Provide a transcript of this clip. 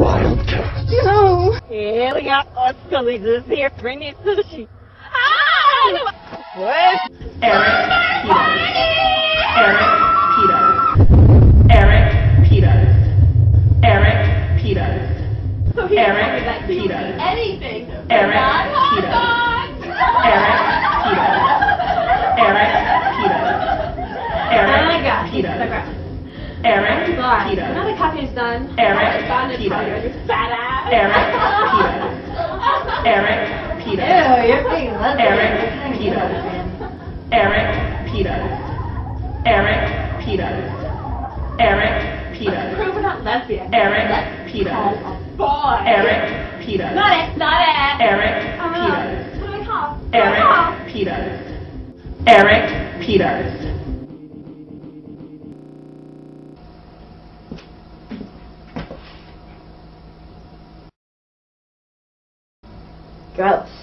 Wildcat. No. Ele gosta de dizer training sushi. Ah! What? Eric Peters. Eric Peters. So he Eric told me that he would Peters. eat anything. Eric Not hot Peters. dogs. Eric Peters. Eric Peters. Eric Oh my gosh. Peters. Okay. Eric Bye. Peters. Now the coffee's done. Eric Done. It's Peters. on your fat ass. Eric Peters. Eric Peters. Ew, you're being lesbian. Eric Peters. Eric Peters. Eric Peters. Eric Peters. Prove we're not lesbian. Eric Peters. Boy. Eric Peters. Not it. Not it. Eric I'm Peters. What do I call? Eric Peters. Eric Peters. Gross.